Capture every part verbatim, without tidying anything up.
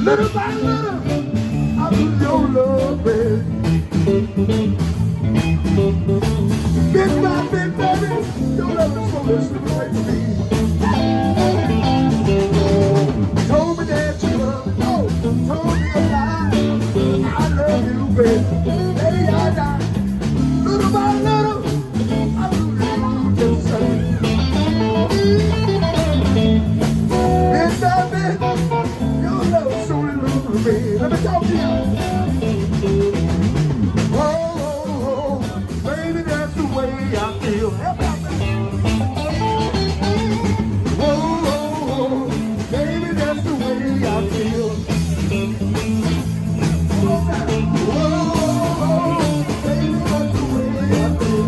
Little by little, I lose your love, baby. Bit by bit, baby, your love is slowly slipping away from me. Told me that you love me, no, told me a lie. I love you, baby. Baby, I die. Little by little, I lose your love, just the same. Bit by bit, your love is slowly losing me. Let me talk to you. Oh, oh, oh, baby, that's the way I feel. Help out, baby. Oh, oh, oh, baby, that's the way I feel. Oh, oh, oh, baby, that's the way I feel.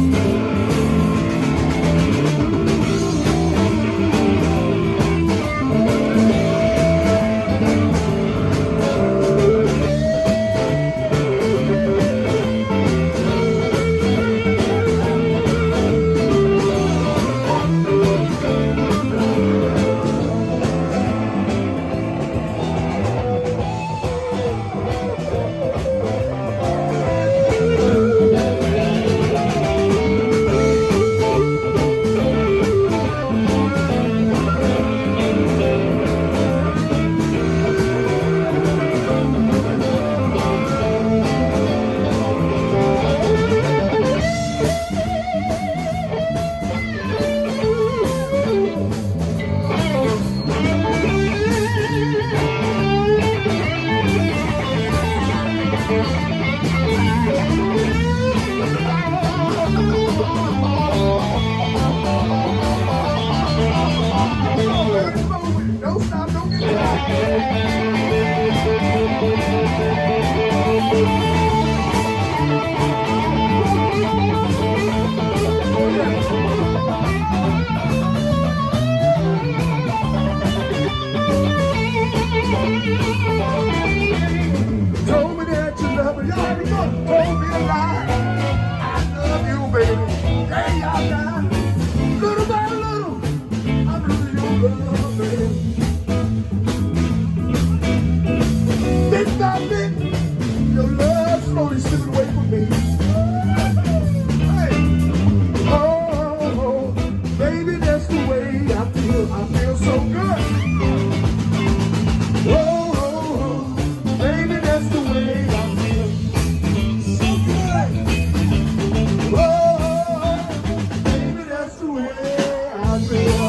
Don't stop, don't get back. Told me that you love me, you already know. Told me a lie. I love you, baby. Day I die. Little by little, I'm losing your love, baby. Bit by bit, your love slowly slipping away from me. Hey, oh, oh, oh, baby, that's the way I feel. I feel so good. Oh, oh, oh, baby, that's the way I feel. So good. Oh, oh, oh, baby, that's the way I feel.